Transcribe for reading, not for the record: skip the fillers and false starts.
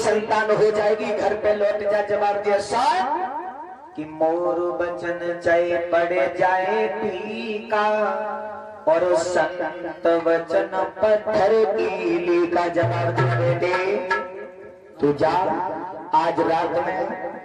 संतान हो जाएगी, घर पे लौट जा। जवाब दिया साहब कि मोर बचन चाहे पड़े जाए पीका और संत वचन पत्थर कीली का। जवाब दिया बेटे तू जा, आज रात में